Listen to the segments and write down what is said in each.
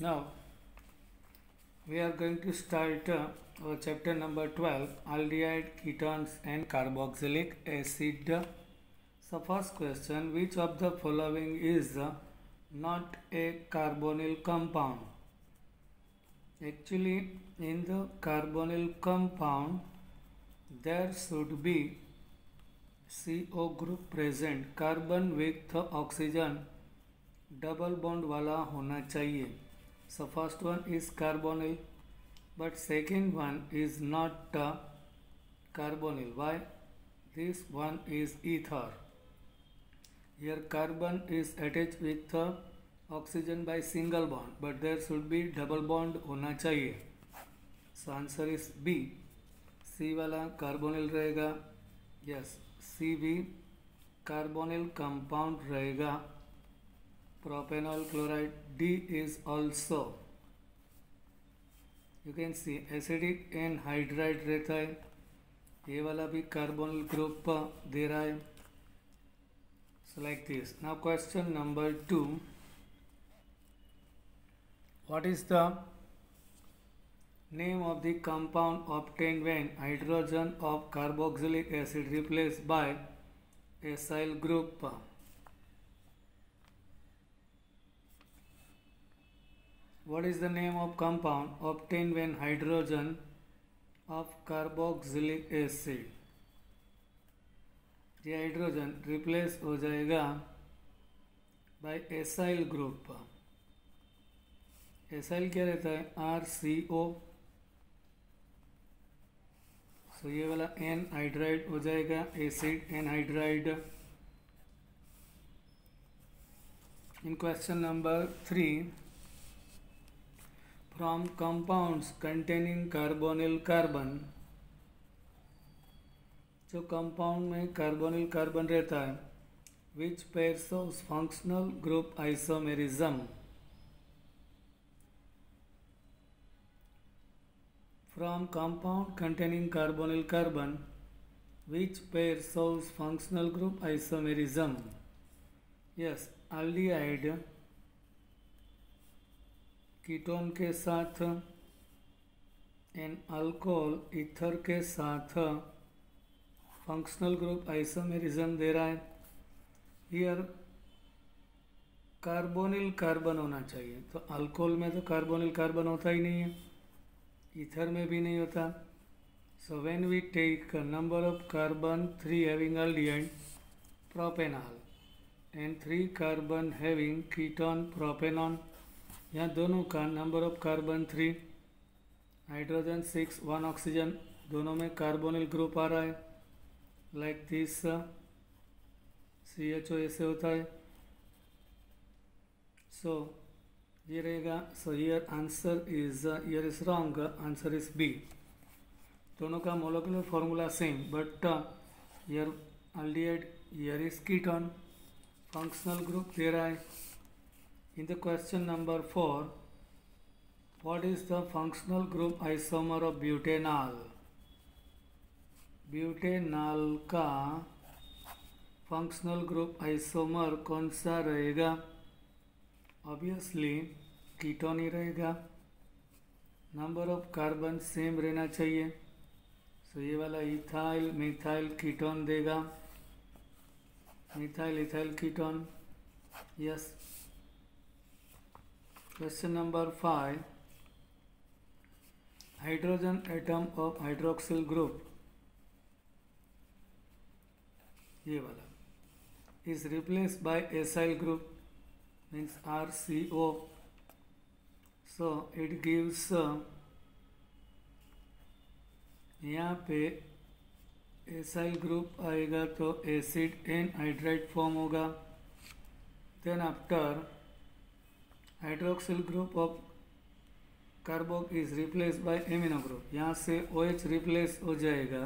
Now we are going to start our chapter number 12, aldehyde, ketones and carboxylic acid. So first question, which of the following is not a carbonyl compound? Actually, in the carbonyl compound there should be CO group present, carbon with oxygen double bond वाला होना चाहिए. So first one is carbonyl, but second one is not carbonyl. Why? This one is ether. Here carbon is attached with oxygen by single bond, but there should be double bond होना चाहिए. So answer is B. C वाला carbonyl रहेगा. Yes, C भी carbonyl compound रहेगा. Propanol chloride. D is also, you can see acidic anhydride रहता है. ये वाला भी carbonyl group दे रहा है. So like this. Now question number 2. What is the name of the compound obtained when hydrogen of carboxylic acid replaced by acyl group? What is the name of compound obtained when hydrogen of carboxylic acid? ये hydrogen replace हो जाएगा bye acyl group. Acyl क्या रहता है? RCO. सो ये वाला anhydride हो जाएगा acid anhydride. In question number 3, from compounds containing carbonyl carbon, जो कंपाउंड में कार्बोनिल कार्बन रहता है, which pairs of functional group isomerism. From compound containing carbonyl carbon, which pair shows functional group isomerism? Yes, aldehyde ketone के साथ and alcohol ether के साथ functional group isomerism दे रहा है. हियर कार्बोनिल कार्बन होना चाहिए, तो अल्कोहल में तो कार्बोनिल कार्बन होता ही नहीं है, ईथर में भी नहीं होता. So when we take number of carbon 3 having aldehyde propanol and 3 carbon having ketone propanone, यहाँ दोनों का number of carbon 3, hydrogen 6, 1 oxygen, दोनों में कार्बोनिल ग्रुप आ रहा है. लाइक दिस CHO ऐसे होता है. सो ये रहेगा. So here answer is, here is wrong, answer is B. दोनों का molecular formula same, but here aldehyde, here is ketone, functional group दे रहा है. In the question number 4, what is the functional group isomer of butanol? Butanol का functional group isomer कौन सा रहेगा? Obviously ketone ही रहेगा. नंबर ऑफ कार्बन सेम रहना चाहिए. सो ये वाला इथाइल मिथाइल कीटोन देगा. Methyl ethyl ketone. Yes. Question number 5, hydrogen atom of hydroxyl group, ये वाला, is replace by acyl group means RCO. So it gives, यहाँ पे एसाइल ग्रुप आएगा तो एसिड एनहाइड्राइड फॉर्म होगा. Then after hydroxyl group of carbox is replace by amino group, यहाँ से OH replace हो जाएगा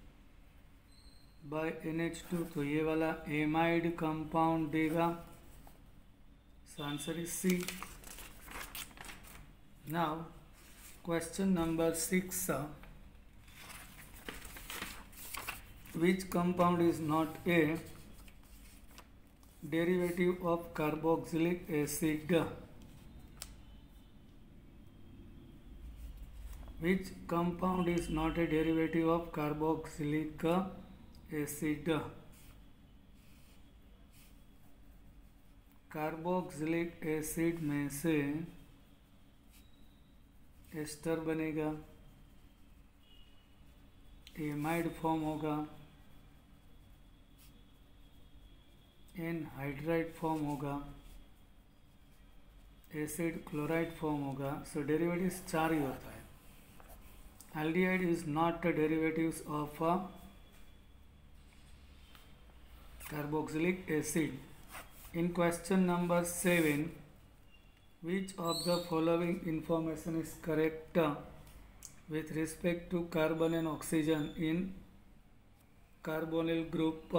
बाय NH2, तो ये वाला एमाइड कंपाउंड देगा. So answer is C. Now question number 6, which compound is not a derivative of carboxylic acid? Which compound is not a derivative of carboxylic acid? Carboxylic acid में से ester बनेगा, amide form होगा, anhydride form होगा, acid chloride form होगा. So derivatives 4 ही होता है. Aldehyde is not derivatives of carboxylic acid. In question number 7, which of the following information is correct with respect to carbon and oxygen in carbonyl group?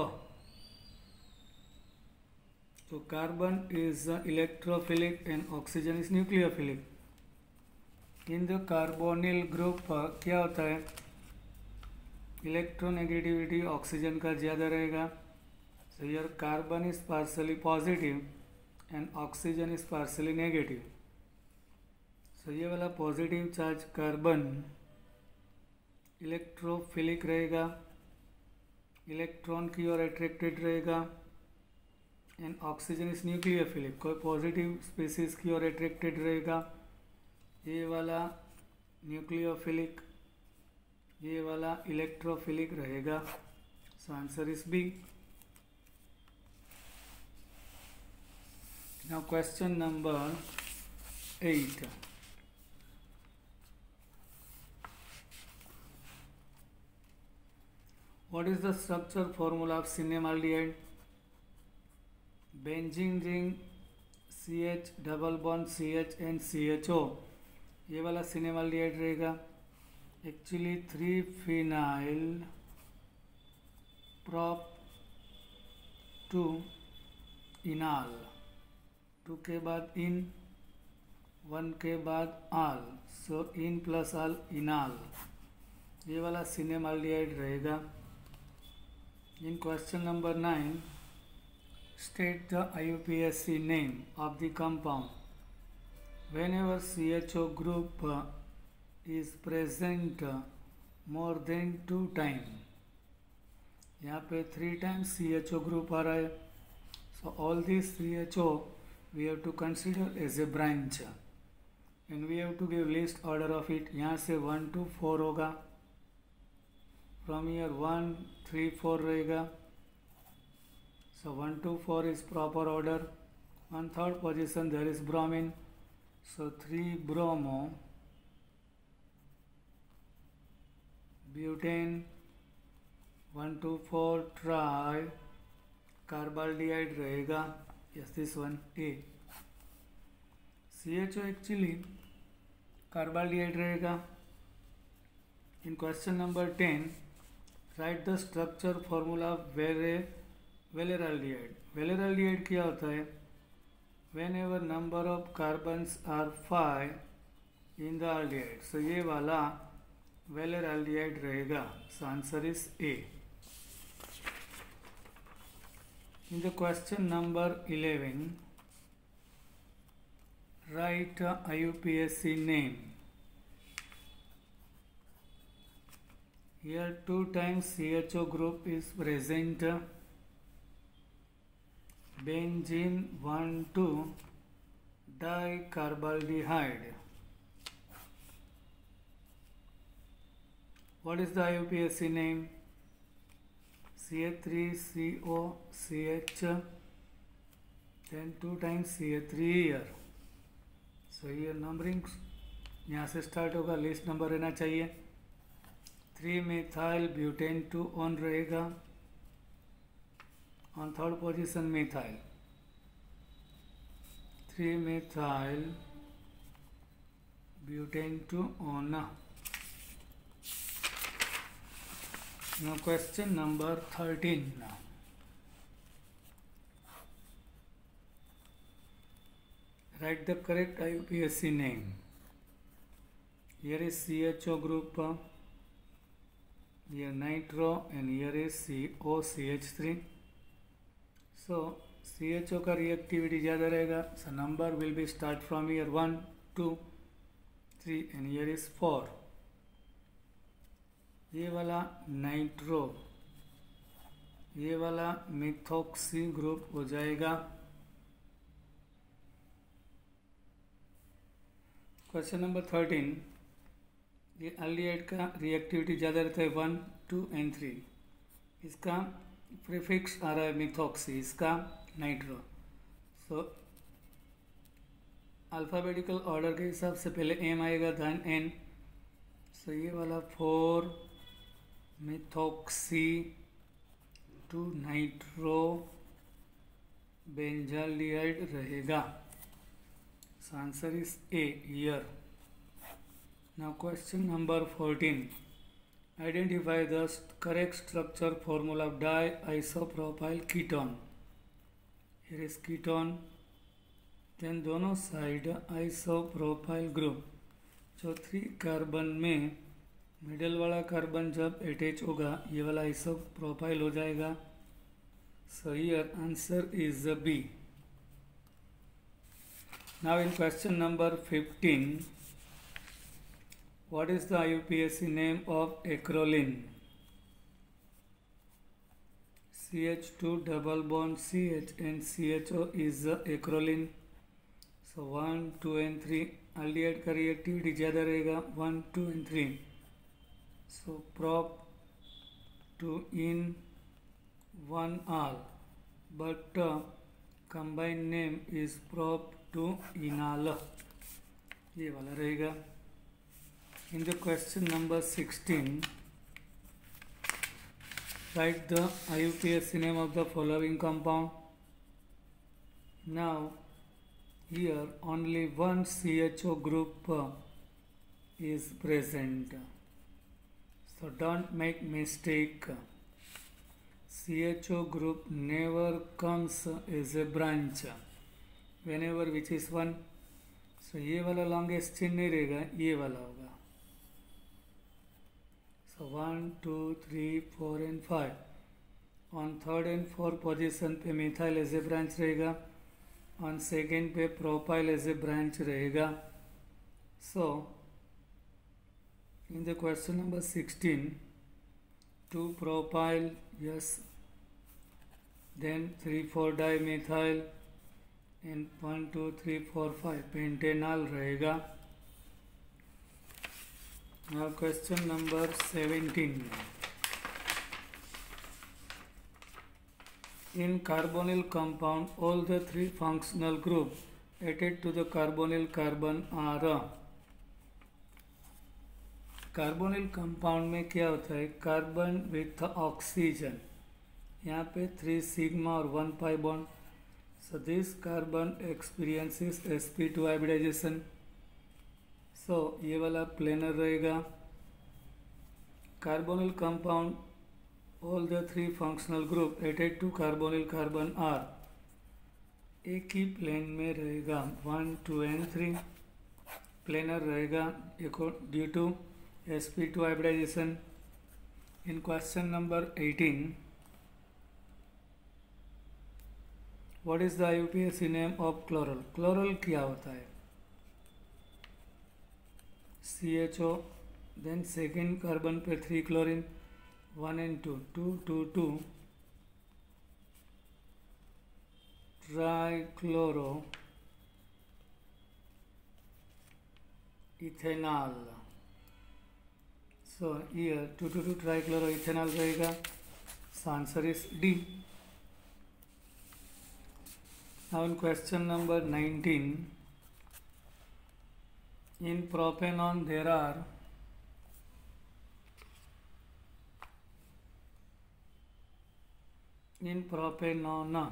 So carbon is electrophilic and oxygen is nucleophilic. In the carbonyl group क्या होता है? Electronegativity oxygen का ज़्यादा रहेगा. So your carbon is partially positive and oxygen is partially negative. So ये वाला positive charge carbon electrophilic रहेगा, electron की ओर अट्रैक्टेड रहेगा. एंड ऑक्सीजन इज न्यूक्लियोफिलिक, कोई पॉजिटिव स्पीसीज की ओर अट्रैक्टेड रहेगा. ये वाला न्यूक्लियोफिलिक, ये वाला इलेक्ट्रोफिलिक रहेगा. So answer is B. Now question number 8. What is the structure formula of cinemaldehyde? Benzene ring, CH double bond CH and CHO. ये वाला cinemaldehyde रहेगा. Actually 3-phenyl prop 2 enal. 2 के बाद इन, 1 के बाद आल. सो इन प्लस आल इनाल. ये वाला सिनेमाल्डिहाइड रहेगा. In question number 9, state the IUPAC name of the compound. Whenever CHO group is present more than 2 time. यहाँ पे 3 टाइम्स CHO ग्रुप आ रहा है. So all this CHO we have to consider as a branch and we have to give list order of it. यहाँ से 1 to 4 होगा. From here 1, 3, 4 रहेगा. So 1 to 4 is proper order. On third position there is bromine. So 3 bromo, butane, 1 to 4 tri carbaldehyde रहेगा. Yes, this one A. CHO actually carbaldehyde रहेगा. In question number 10, write the structure formula valeraldehyde. Valeraldehyde क्या होता है? Whenever number of carbons are 5 in the aldehyde. So ये वाला valeraldehyde रहेगा. So answer is A. In the question number 11, write IUPAC name. Here 2 times CHO group is present. Benzene 1,2 dicarbaldehyde. What is the IUPAC name? CH3CO CH, then 2 times CH3 here. So here numbering यहाँ से start होगा. List number रहना चाहिए. 3 methyl butane 2 one रहेगा. On third position methyl. 3 methyl butane 2 on. Now question number 13 now. Write the correct IUPAC name. Here is CHO group, here nitro and here is COCH3. So CHO का reactivity ज़्यादा रहेगा. So number will be start from here 1, 2, 3 and here is 4. ये वाला nitro, ये वाला methoxy group हो जाएगा। Question number 13, ये एल्डिहाइड का रिएक्टिविटी ज़्यादा रहता है 1, 2 एंड 3। इसका प्रीफिक्स आ रहा है मिथॉक्सी, इसका नाइट्रो। सो अल्फ़ाबेटिकल ऑर्डर के हिसाब से पहले एम आएगा देन एन। सो ये वाला 4 मिथॉक्सी 2 नाइट्रो बेंजाल्डिहाइड रहेगा। So answer is A, here. Now question number 14. Identify the correct structure formula of diisopropyl ketone. Here is ketone. Then दोनों साइड आइसोप्रोपाइल ग्रुप, जो 3 कार्बन में मिडल वाला carbon जब attach होगा ये वाला आइसोप्रोपाइल हो जाएगा। So here answer is B. Now in question number 15, what is the IUPAC name of acrolein? CH2 double bond CH and CHO is acrolein. So 1, 2 and 3 aldehyde का reactivity ज़्यादा रहेगा 1, 2 and 3. So prop 2 in 1 all, but combined name is prop 2 इनाल, ये वाला रहेगा। In the question number 16, write the IUPAC name of the following compound. Now here only 1 CHO group is present, so don't make mistake. CHO group never comes as a branch whenever which is 1. So ये वाला longest chain नहीं रहेगा, ये वाला होगा। So 1, 2, 3, 4 and 5. On 3rd and 4th position पे methyl as a branch रहेगा, on 2nd पे प्रोपाइल एज ए ब्रांच रहेगा। So in the question number 16, 2 propyl, yes, then 3, 4 dimethyl and 1, 2, 3, 4, 5 pentanal रहेगा। Now question number 17. In carbonyl compound, all the 3 functional group added to the carbonyl carbon are। Carbonyl compound में क्या होता है, carbon with oxygen, यहाँ पे 3 sigma और 1 pi bond. So this carbon experiences sp2 hybridization. So ये वाला planar रहेगा। Carbonyl compound, all the 3 functional group added to carbonyl carbon are, एक ही प्लेन में रहेगा 1, 2 and 3, प्लेनर रहेगा due to sp2 hybridization. In question number 18, what is the IUPAC name of chloral? Chloral क्या होता है? CHO, then 2nd कार्बन पे 3 chlorine, 1 and 2, 2, 2, 2 trichloro ethanol. So here 2, 2, 2 trichloroethanol रहेगा। So answer is D. Now in question number 19, in propanol there are in propanol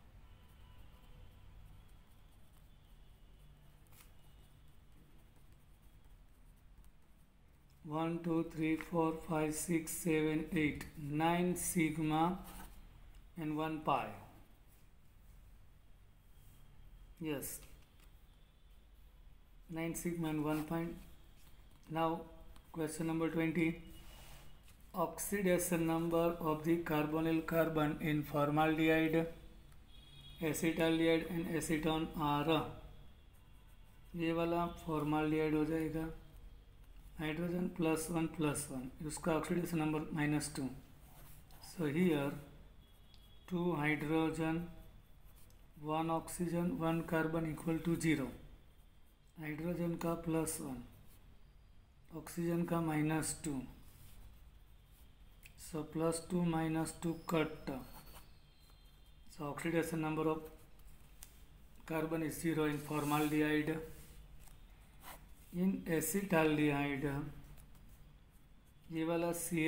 1, 2, 3, 4, 5, 6, 7, 8, 9 sigma and 1 pi. Yes, 9 sigma and 1 pi. Now question number 20, oxidation number of the carbonyl carbon in formaldehyde, acetaldehyde and acetone are, ये वाला formaldehyde हो जाएगा, hydrogen plus 1 उसका oxidation number -2. So here 2 hydrogen 1 oxygen 1 carbon equal to 0. Hydrogen का +1, oxygen का -2. So +2 -2 cut. So oxidation number of carbon is 0 in formaldehyde. In acetaldehyde ये वाला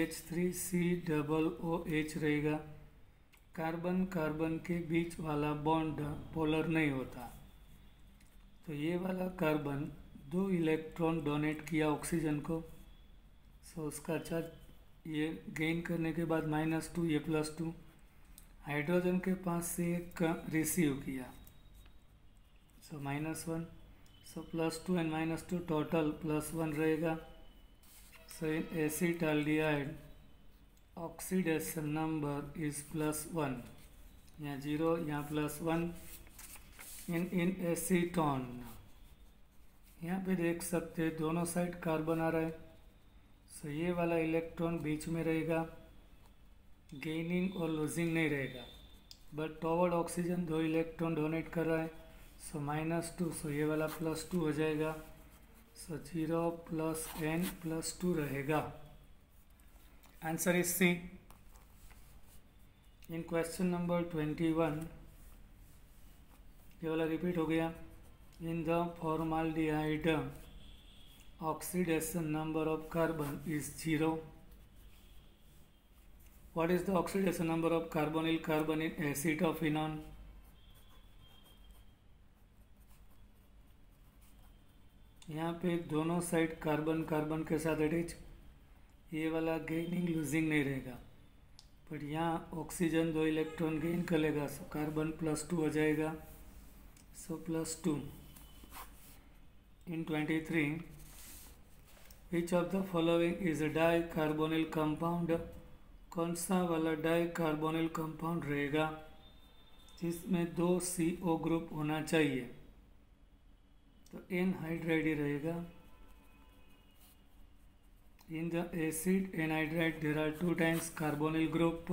CH3COOH रहेगा. कार्बन कार्बन के बीच वाला बॉन्ड पोलर नहीं होता, तो ये वाला कार्बन 2 इलेक्ट्रॉन डोनेट किया ऑक्सीजन को. सो उसका चार्ज ये गेन करने के बाद -2 ये +2. हाइड्रोजन के पास से एक रिसीव किया, सो -1. सो +2 एंड -2 टोटल +1 रहेगा. So in acetaldehyde oxidation number is +1. यहाँ 0 यहाँ +1. इन एसीटोन यहाँ पे देख सकते हैं दोनों साइड कार्बन आ रहा है. सो ये वाला इलेक्ट्रॉन बीच में रहेगा, गेनिंग और लूजिंग नहीं रहेगा, but toward oxygen 2 electron donate कर रहा है. सो -2. सो ये वाला +2 हो जाएगा. सो 0 + n +2 रहेगा. Answer is C. In question number 21 ये वाला रिपीट हो गया. In the formaldehyde oxidation number of carbon is 0. What is the oxidation number of carbonyl carbon in acetophenone? यहाँ पे दोनों साइड कार्बन कार्बन के साथ अटैच, ये वाला गेनिंग लूजिंग नहीं रहेगा, बट यहाँ ऑक्सीजन 2 इलेक्ट्रॉन गेन कर लेगा. सो कार्बन +2 हो जाएगा. So +2. In 23 which of the following is a di carbonyl compound? कौन सा वाला डाई कार्बोनिल कंपाउंड रहेगा जिसमें 2 CO ग्रुप होना चाहिए? तो एनहाइड्राइड ही रहेगा. In the acid anhydride there are 2 times carbonyl group.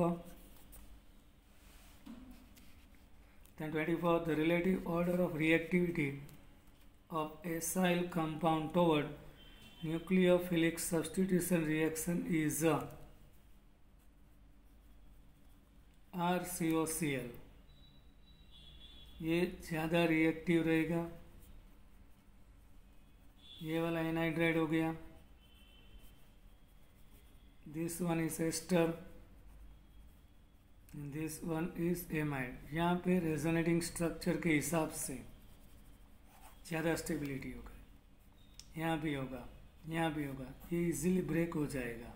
Then 24 the relative order of reactivity of acyl compound toward nucleophilic substitution reaction is RCOCl. ये ज़्यादा रिएक्टिव रहेगा. ये वाला एनहाइड्राइड हो गया. This one is ester, this one is amide. यहाँ पे resonating structure के हिसाब से ज़्यादा स्टेबिलिटी होगा. यहाँ भी होगा, यहाँ भी होगा. ये इजीली ब्रेक हो जाएगा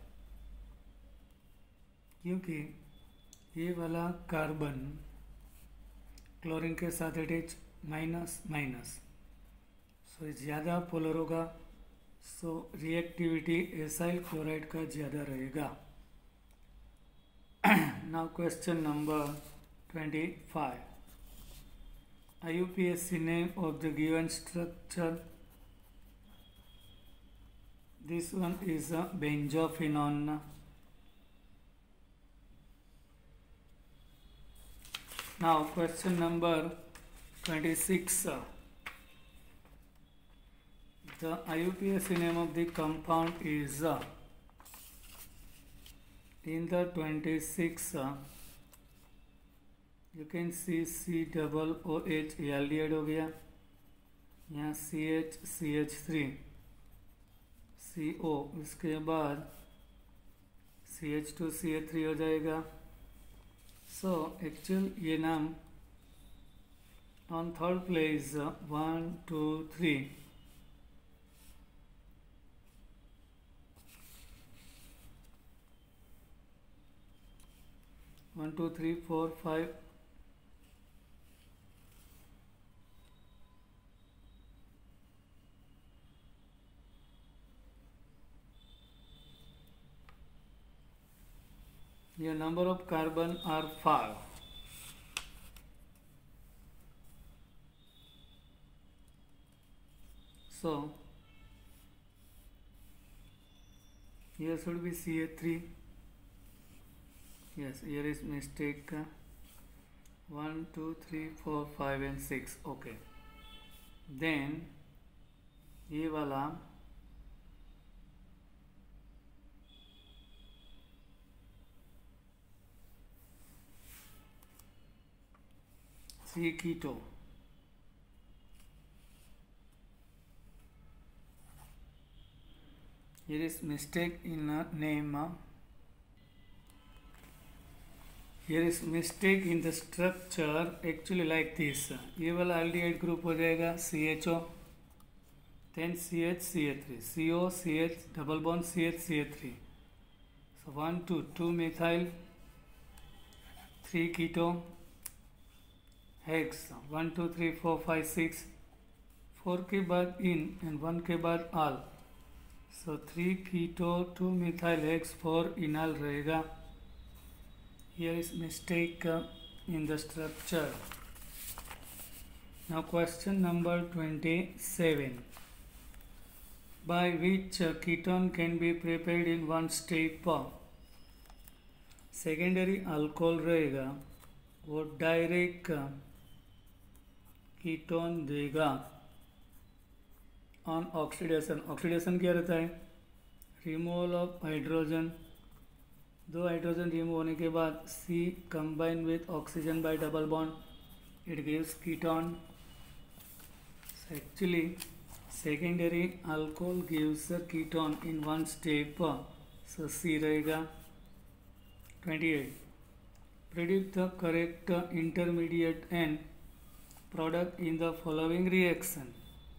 क्योंकि ये वाला कार्बन क्लोरीन के साथ अटैच -, सो ज़्यादा पोलर होगा. सो रिएक्टिविटी एसाइल क्लोराइड का ज़्यादा रहेगा. Now question number 25. IUPAC name of the given structure? This one is a benzophenone. Now question number 26. The IUPAC name of the compound is in the 26 you can see COOH aldehyde हो गया. यहाँ CH3 CO, इसके बाद CH2 CH3 हो जाएगा. सो actual ये नाम on third place 1 2 3 1 2 3 4 5 Your number of carbon are 5. So Here should be CH3. Yes, here is mistake. 1, 2, 3, 4, 5 and 6. Okay. Then ये वाला C keto. Here is mistake in name. Here is mistake in the structure. Actually like this. ये वाला aldehyde group हो जाएगा CHO. Then CH CH3. CO CH double bond CH CH3. So 1 2 methyl 3 keto hex 1 2 3 4 5 6 4 के बाद in and 1 के बाद all. So 3 keto 2 methyl hex 4 enal रहेगा. Here is mistake in the structure. Now question number 27. By which ketone can be prepared in one step? Secondary alcohol रहेगा वो direct ketone देगा on oxidation. Oxidation क्या रहता है? Removal of hydrogen. 2 hydrogen remove होने के बाद C combine with oxygen by double bond it gives ketone. Actually secondary alcohol gives ketone in one step. So C रहेगा. 28. Predict the correct intermediate and product in the following reaction.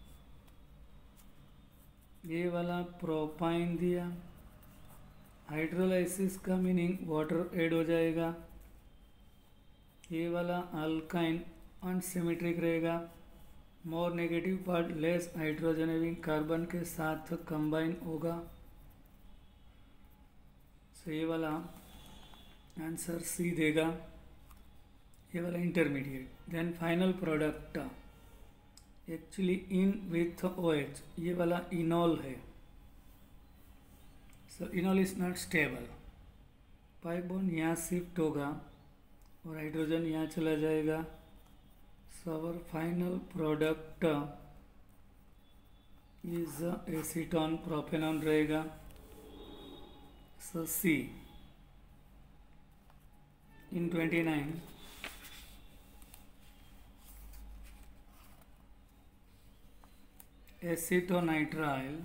ये वाला propyne दिया. Hydrolysis का meaning water add हो जाएगा. ये वाला alkyne unsymmetric रहेगा. More negative part less hydrogen having carbon के साथ कंबाइन होगा. सो ये वाला आंसर C देगा. ये वाला intermediate. Then final product actually in with OH. ये वाला इनॉल है. सो enol is not stable. Pi bond यहाँ शिफ्ट होगा और हाइड्रोजन यहाँ चला जाएगा. So our final product is acetone propanone रहेगा. So C. In 29, acetonitrile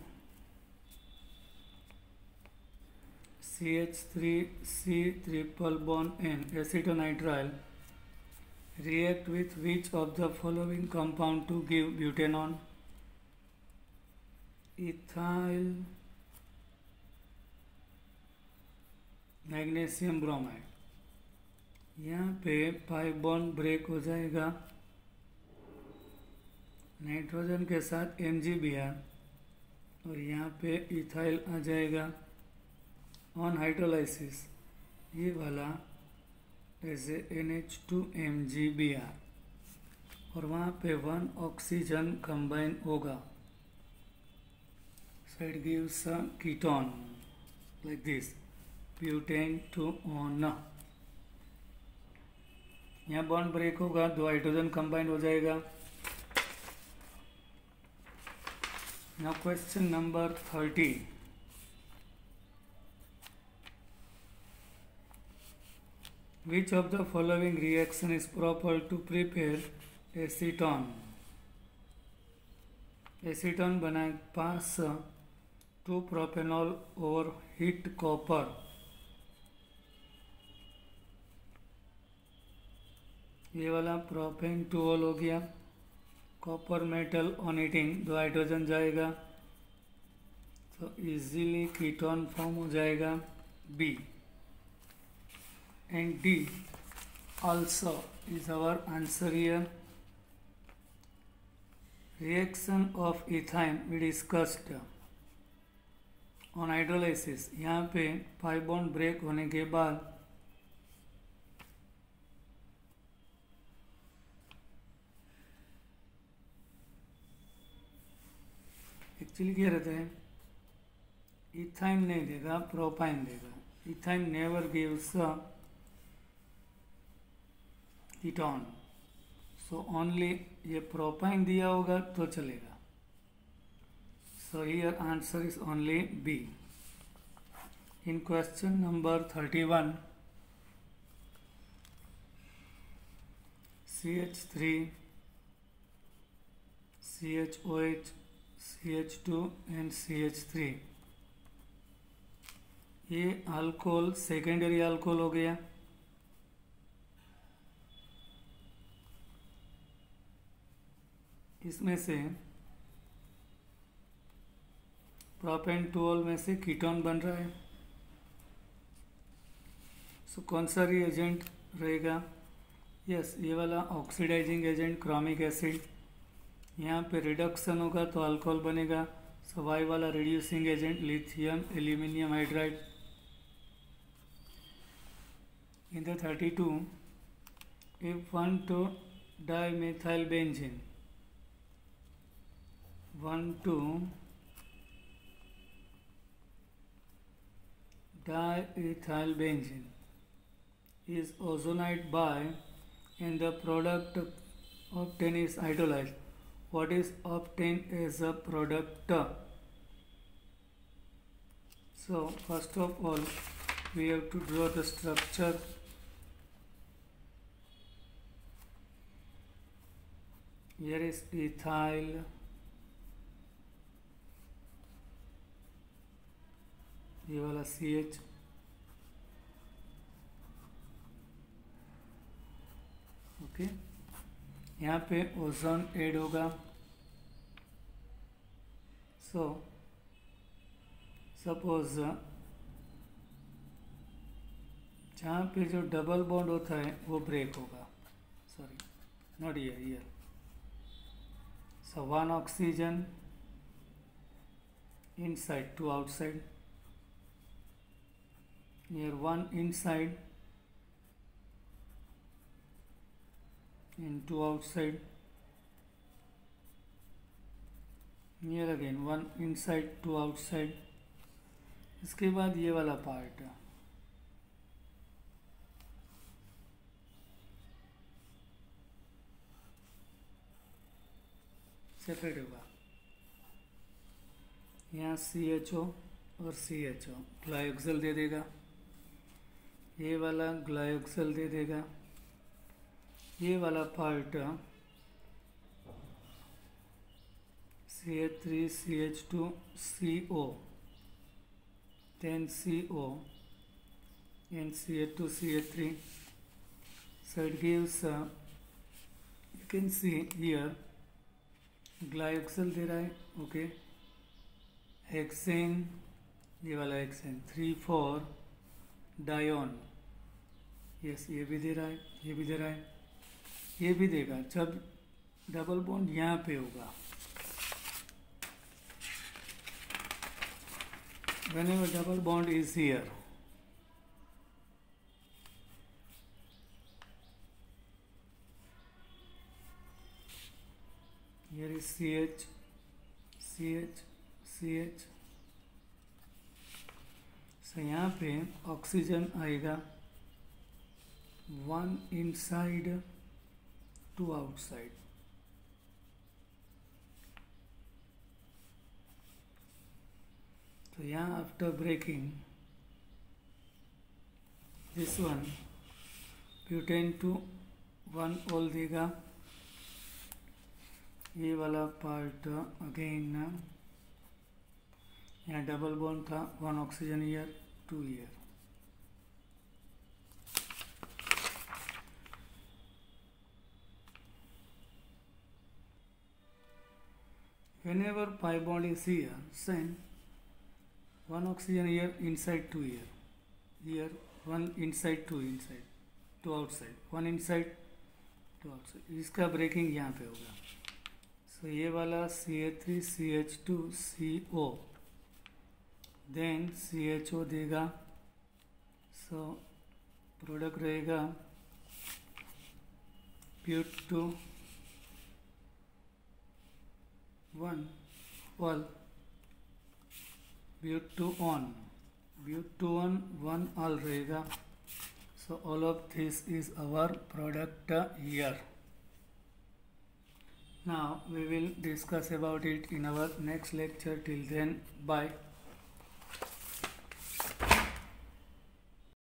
CH3C triple bond N. Acetonitrile react with which of the following compound to give butanol? Ethyl magnesium bromide. यहाँ पे pi bond break हो जाएगा. Nitrogen के साथ MgBr और यहाँ पे इथाइल आ जाएगा. ऑन हाइड्रोलाइसिस ये वाला ऐसे NH2MgBr और वहाँ पे 1 ऑक्सीजन कंबाइन होगा. So it gives a ketone like this butane two one. यहाँ बॉन्ड ब्रेक होगा. 2 हाइड्रोजन कंबाइंड हो जाएगा. Now question number 30. Which of the following reaction is proper to prepare acetone? Acetone बनाए pass 2 propanol over heat copper. ये वाला propane 2 हो गया. Copper metal on heating 2 hydrogen जाएगा. तो इजीली कीटोन फॉर्म हो जाएगा. B and D also is our answer here. Reaction of ethyne we discussed on hydrolysis. यहाँ पे पाई बॉन्ड ब्रेक होने के बाद एक्चुअली क्या रहता है? इथाइन नहीं देगा, प्रोपाइन देगा. Ethyne never gives ketone. So only ये प्रोपाइन दिया होगा तो चलेगा. So here answer is only B. In question number 31, CH3, CHOH, CH2 and CH3, ये अल्कोहल सेकेंडरी अल्कोहल हो गया. इसमें से प्रोपेंटोल में से कीटोन बन रहा है. सो कौन सा रिएजेंट रहेगा? यस, ये वाला ऑक्सीडाइजिंग एजेंट क्रोमिक एसिड. यहाँ पे रिडक्शन होगा तो अल्कोहल बनेगा. सो वाई वाला reducing agent lithium aluminium hydride. In the 32, if 1,2-dimethylbenzene, 1,2-diethylbenzene is ozonized by and the product obtained is hydrolyzed. What is obtained as a product? So first of all we have to draw the structure. Here is ethyl, ये वाला CH, okay. यहाँ पे ozone add होगा. So suppose जहाँ पे जो double bond होता है वो ब्रेक होगा. Sorry, not here. So one oxygen inside, two outside. Here one inside and two outside. Here again one inside, two outside. इसके बाद ये वाला पार्ट सेपरेट होगा. यहाँ CHO और CHO ग्लायोक्सल दे देगा. ये वाला ग्लायोक्सल दे देगा. ये वाला part CH3, CH2, CO, then CO and CH2, CH3. So it gives, you can see here, glyoxal दे रहा है. ओके, हेक्सेन, ये वाला हेक्सेन 3,4 डायोन. यस, ये भी दे रहा है, ये भी दे रहा है, ये भी देगा. जब डबल बॉन्ड यहाँ पे होगा, whenever double bond is here, here is CH, CH, CH. So यहाँ पे ऑक्सीजन आएगा, one inside, two outside. तो यहाँ after breaking this one butane two one ol देगा. ये वाला पार्ट अगेन, यहाँ डबल बॉन्ड था, one oxygen year, two year. Whenever pi bond is here, then one oxygen here inside, two here. Here one inside, two inside, two outside, one inside, two outside. इसका breaking यहाँ पे होगा. So ये वाला CH3, CH2, CO, then CHO देगा. So product रहेगा But2 1 all butone, butone 1 ol रहेगा. So all of this is our product here. Now we will discuss about it in our next lecture. Till then, bye.